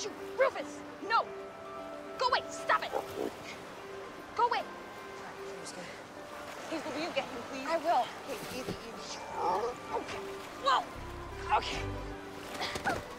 Shoo, Rufus, no. Go away, stop it. Go away. Please, will you get him, please? I will. Okay, easy. Okay. Whoa. Okay.